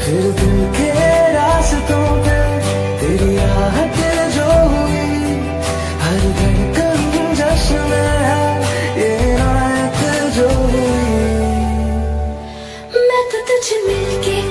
फिर दिल के रास्तों पे तेरी आहट जो हुई, हर धड़कन जश्न है ये रात जो हुई। मैं तो तुझे मिलके